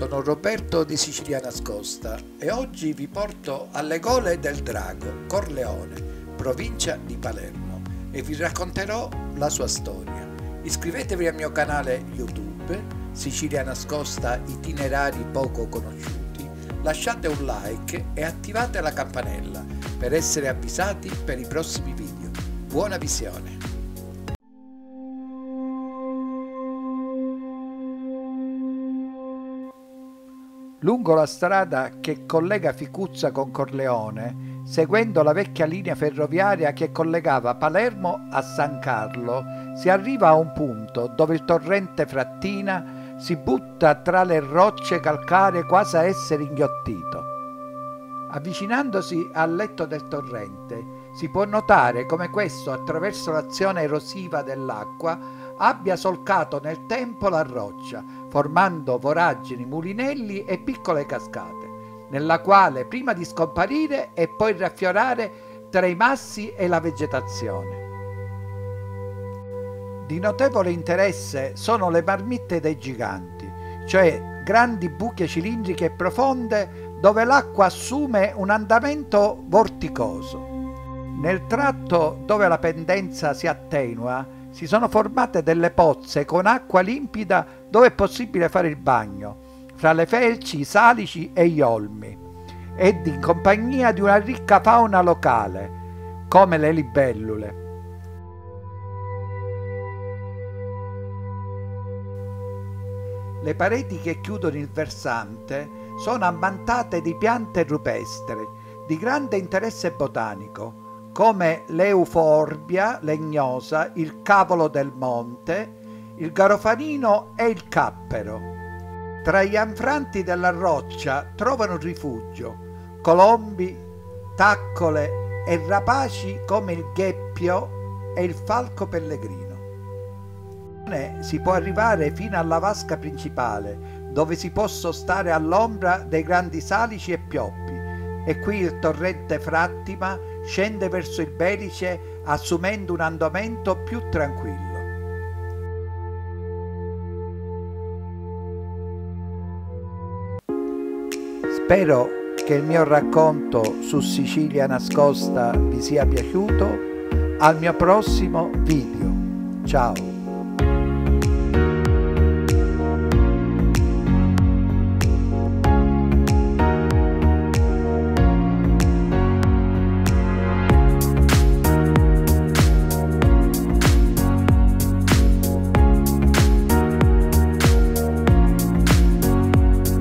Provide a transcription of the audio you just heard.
Sono Roberto di Sicilia Nascosta e oggi vi porto alle Gole del Drago, Corleone, provincia di Palermo, e vi racconterò la sua storia. Iscrivetevi al mio canale YouTube, Sicilia Nascosta Itinerari poco conosciuti, lasciate un like e attivate la campanella per essere avvisati per i prossimi video. Buona visione! Lungo la strada che collega Ficuzza con Corleone, seguendo la vecchia linea ferroviaria che collegava Palermo a San Carlo, si arriva a un punto dove il torrente Frattina si butta tra le rocce calcaree quasi a essere inghiottito. Avvicinandosi al letto del torrente, si può notare come questo, attraverso l'azione erosiva dell'acqua, abbia solcato nel tempo la roccia, formando voragini, mulinelli e piccole cascate, nella quale prima di scomparire e poi riaffiorare tra i massi e la vegetazione. Di notevole interesse sono le marmitte dei giganti, cioè grandi buche cilindriche e profonde dove l'acqua assume un andamento vorticoso. Nel tratto dove la pendenza si attenua si sono formate delle pozze con acqua limpida dove è possibile fare il bagno, fra le felci, i salici e gli olmi, ed in compagnia di una ricca fauna locale, come le libellule. Le pareti che chiudono il versante sono ammantate di piante rupestri di grande interesse botanico, come l'euforbia legnosa, il cavolo del monte, il garofanino e il cappero. Tra gli anfranti della roccia trovano rifugio colombi, taccole e rapaci come il gheppio e il falco pellegrino. Si può arrivare fino alla vasca principale, dove si può sostare all'ombra dei grandi salici e pioppi, e qui il torrente Frattima scende verso il Belice assumendo un andamento più tranquillo. Spero che il mio racconto su Sicilia Nascosta vi sia piaciuto. Al mio prossimo video. Ciao!